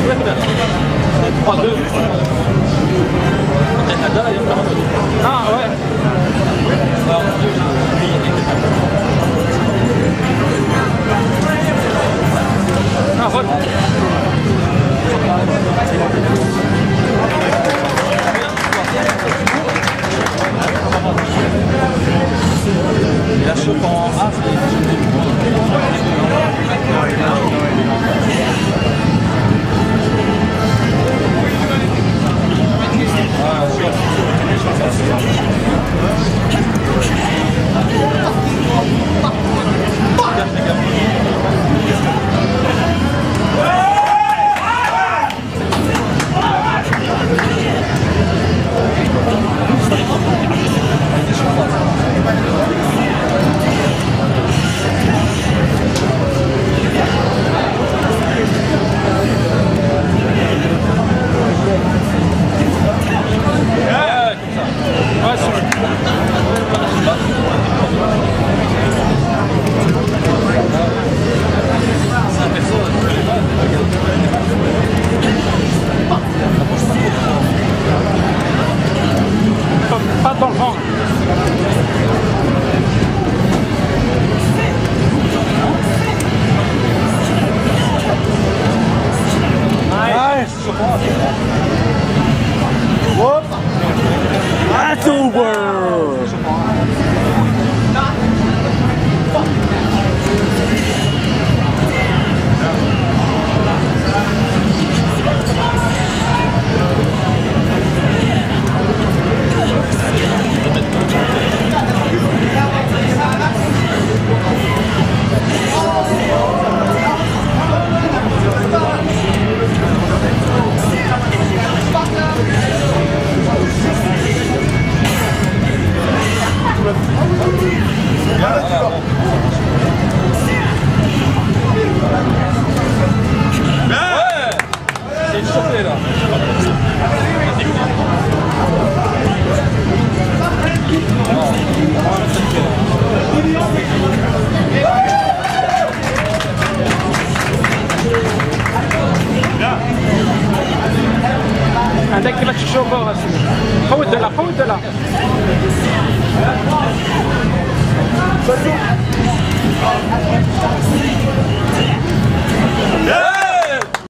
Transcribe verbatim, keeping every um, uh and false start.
trois deux. Ah ouais. Ah, vote. La chope en A, Pas dans le vent. Nice! Whoop! That's over! c'est une chopée là. عندك كيما تشوف فوت de là, فوت de là. Yeah!